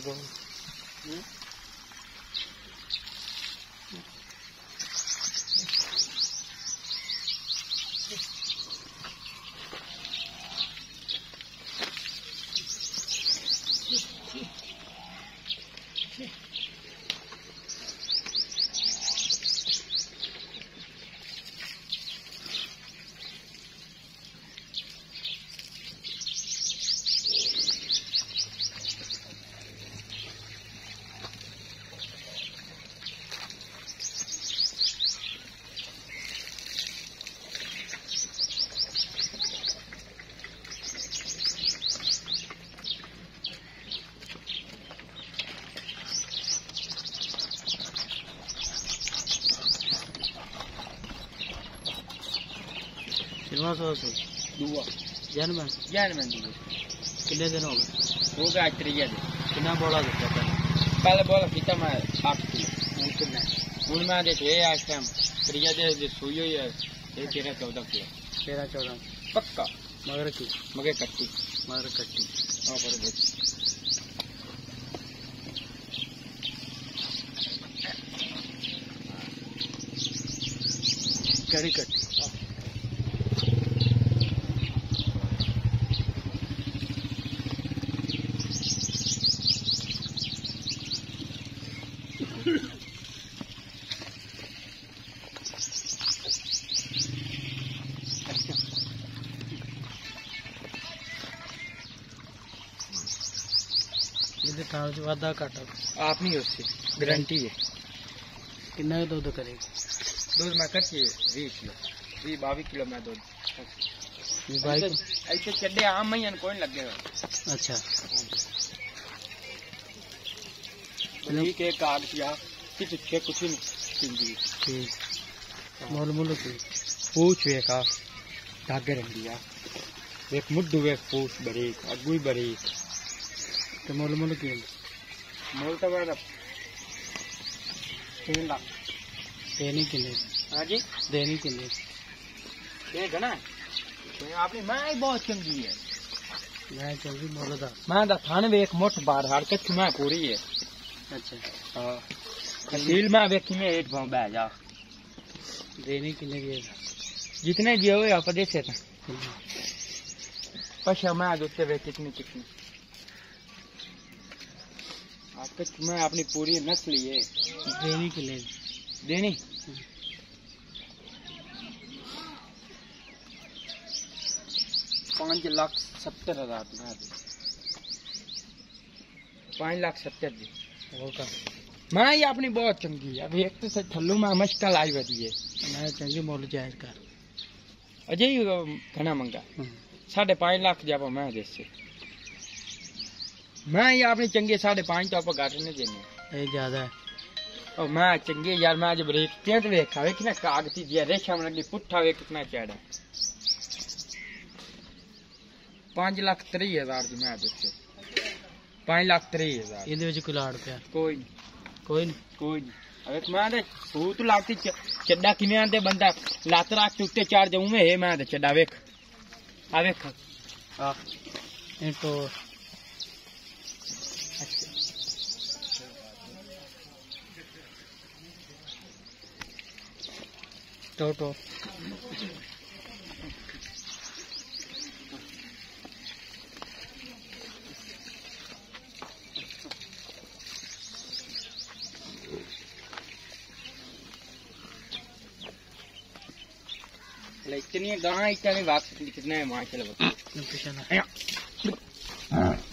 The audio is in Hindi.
दो दुआ जैन में दुआ कितने दिन हो गए? हो गया त्रिया दिन। कितना बोला था पहले बोला कितना मैं 8 किलो हूँ मैं देखे आज टाइम त्रिया दे सुई हुई है 13-14 किलो 13-14 पक्का मगर की मगर कट्टी हाँ पर कड़ी कट्टी वादा घाटा आप नहीं उससे गारंटी है। कितना दूध करेगा? दूध मैं करती 20 किलो 22 किलो मैं दूध ऐसे चड्डे आम में कोई लगेगा। अच्छा ठीक है कागज या कुछ नहीं ठीक मोल मोल की पूछ वेखा धागे रंगिया एक मुद्दू वेख पूछ बरीक अगुई बरीक तो मोल मोल की मोल तो मेरा 3 लाख देनी किन्ने? हाँ जी देनी किन्ने? ये घना आपने मैं बहुत चंगी है मैं चंगी मोल दा मैं दा थाने वेख मुठ बार हार के मैं पूरी है। अच्छा हाँ खसील में वेखी में 8 भाव बह जा देनी किन्ने की जितने जी हुए आप दे से पशा मैं दोस्ते वे कितनी आपके मैं अपनी पूरी नस्ल ये देनी किन्ने देनी 5,70,000 5,70,000 जी और का मैं ये अपनी बहुत चंगी है। अभी एक तो से थल्लू में मुश्किल आई बदी है मैं चंगी मोल जायज कर अजय घना मंगा 5.5 लाख जाबो मैं जैसे मैं ये अपनी चंगे 5.5 तो आप घाट नहीं देने ये ज्यादा है और मैं चंगे यार मैं जब रेत तेंत वेखा वे कितना कागती दिया रेशा में लगी पुट्ठा वे कितना चढ़ा 5,30,000 जी मैं जैसे 5,30,000 ਇਹਦੇ ਵਿੱਚ ਕੋਈ ਲਾੜ ਪਿਆ कोई नहीं अबे मैं दे तू तो लाती चड्डा किने आंदे बंदा लात रात के उत्ते चार जाऊं में है मैं दे चड्डा वेख आ वेख हां ये तो तो इतनी गां इतनी बात कितना है माशाल्लाह पीछे ना